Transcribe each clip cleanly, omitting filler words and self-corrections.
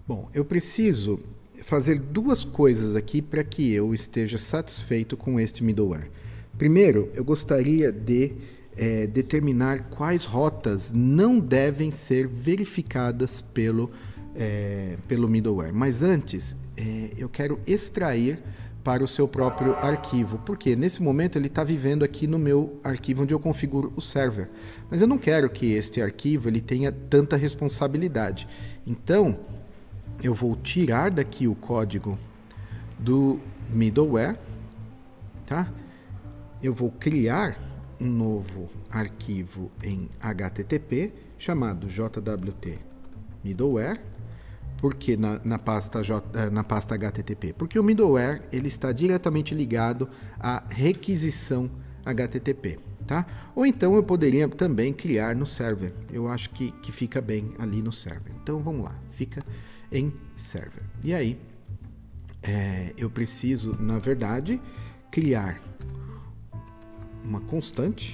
Bom, eu preciso fazer duas coisas aqui para que eu esteja satisfeito com este middleware. Primeiro, eu gostaria de determinar quais rotas não devem ser verificadas pelo middleware. Mas antes, eu quero extrair para o seu próprio arquivo, porque nesse momento ele está vivendo aqui no meu arquivo onde eu configuro o server. Mas eu não quero que este arquivo ele tenha tanta responsabilidade. Então, eu vou tirar daqui o código do middleware, tá? Eu vou criar um novo arquivo em HTTP chamado JWT middleware. Por que na pasta HTTP? Porque o middleware ele está diretamente ligado à requisição HTTP, tá? Ou então eu poderia também criar no server. Eu acho que fica bem ali no server. Então vamos lá, fica em server. E aí eu preciso, na verdade, criar uma constante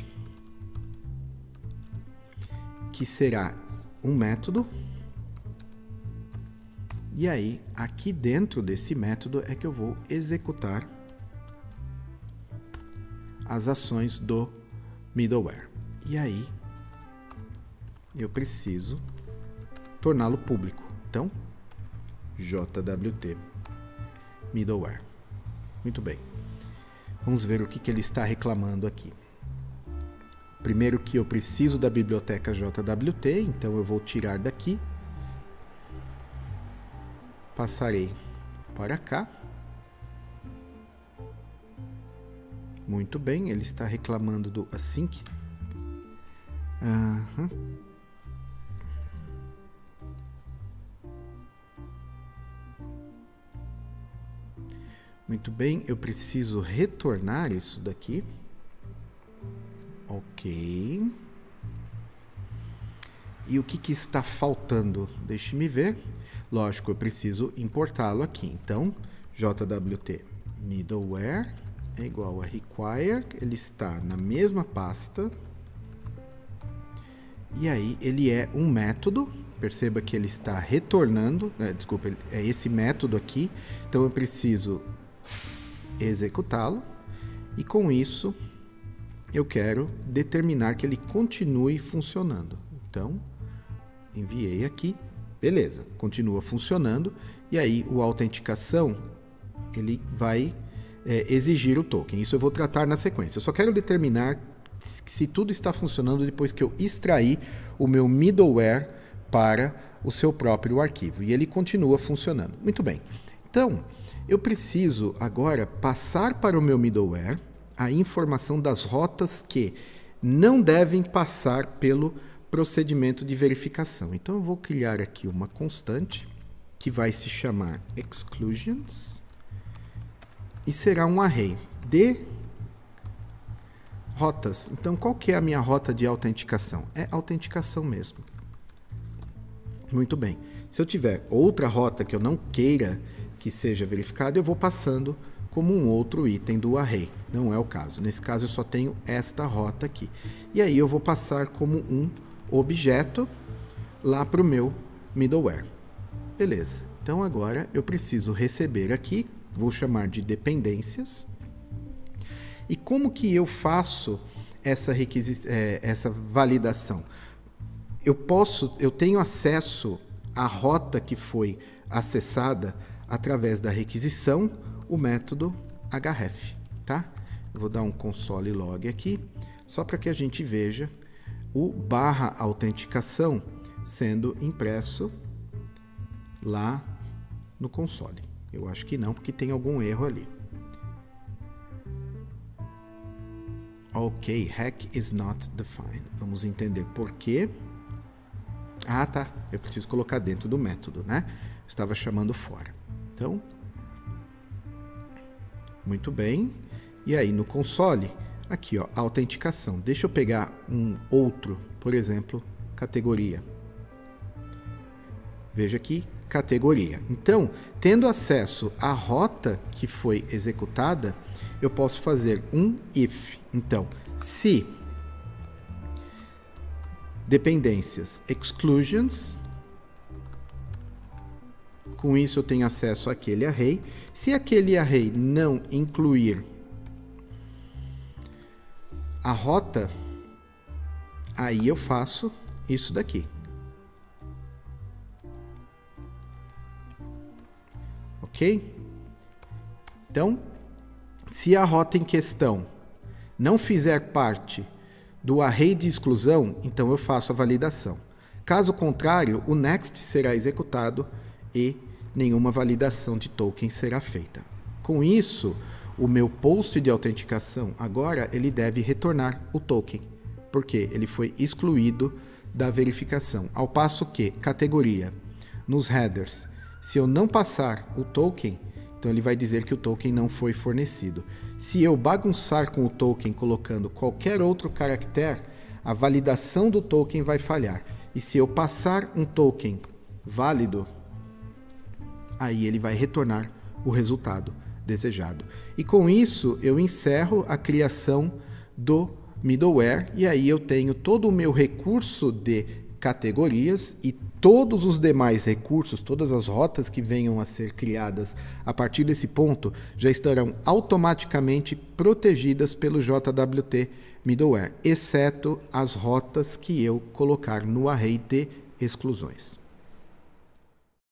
que será um método. E aí, aqui dentro desse método é que eu vou executar as ações do middleware. E aí, eu preciso torná-lo público. Então, JWT middleware. Muito bem. Vamos ver o que ele está reclamando aqui. Primeiro que eu preciso da biblioteca JWT, então eu vou tirar daqui. Passarei para cá. Muito bem, ele está reclamando do async. Muito bem, eu preciso retornar isso daqui. Ok. E o que está faltando? Deixe-me ver. Lógico, eu preciso importá-lo aqui. Então, JWT middleware é igual a require. Ele está na mesma pasta. E aí, ele é um método. Perceba que ele está retornando. Desculpa, é esse método aqui. Então, eu preciso executá-lo. E com isso, eu quero determinar que ele continue funcionando. Então, enviei aqui. Beleza, continua funcionando. E aí, o autenticação, ele vai exigir o token. Isso eu vou tratar na sequência. Eu só quero determinar se tudo está funcionando depois que eu extrair o meu middleware para o seu próprio arquivo. E ele continua funcionando. Muito bem. Então, eu preciso agora passar para o meu middleware a informação das rotas que não devem passar pelo procedimento de verificação. Então, eu vou criar aqui uma constante que vai se chamar exclusions e será um array de rotas. Então, qual que é a minha rota de autenticação? É autenticação mesmo. Muito bem. Se eu tiver outra rota que eu não queira que seja verificada, eu vou passando como um outro item do array. Não é o caso. Nesse caso, eu só tenho esta rota aqui. E aí, eu vou passar como um objeto lá para o meu middleware. Beleza. Então, agora eu preciso receber aqui, vou chamar de dependências. E como que eu faço essa validação? Eu tenho acesso à rota que foi acessada através da requisição, o método href, tá? Eu vou dar um console log aqui, só para que a gente veja o /autenticação sendo impresso lá no console. Eu acho que não, porque tem algum erro ali. Ok, hack is not defined. Vamos entender por quê. Ah, tá. Eu preciso colocar dentro do método, né? Estava chamando fora. Então, muito bem. E aí no console, aqui, ó, autenticação. Deixa eu pegar um outro, por exemplo, categoria. Veja aqui, categoria. Então, tendo acesso à rota que foi executada, eu posso fazer um if. Então, se dependências exclusions Com isso eu tenho acesso àquele array. Se aquele array não incluir a rota, aí eu faço isso daqui. Ok? Então, se a rota em questão não fizer parte do array de exclusão, então eu faço a validação. Caso contrário, o next será executado e nenhuma validação de token será feita. Com isso, o meu post de autenticação agora ele deve retornar o token, porque ele foi excluído da verificação. Ao passo que, categoria, nos headers, se eu não passar o token, então ele vai dizer que o token não foi fornecido. Se eu bagunçar com o token colocando qualquer outro caractere, a validação do token vai falhar. E se eu passar um token válido, aí ele vai retornar o resultado desejado. E com isso eu encerro a criação do middleware e aí eu tenho todo o meu recurso de categorias e todos os demais recursos, todas as rotas que venham a ser criadas a partir desse ponto já estarão automaticamente protegidas pelo JWT middleware, exceto as rotas que eu colocar no array de exclusões.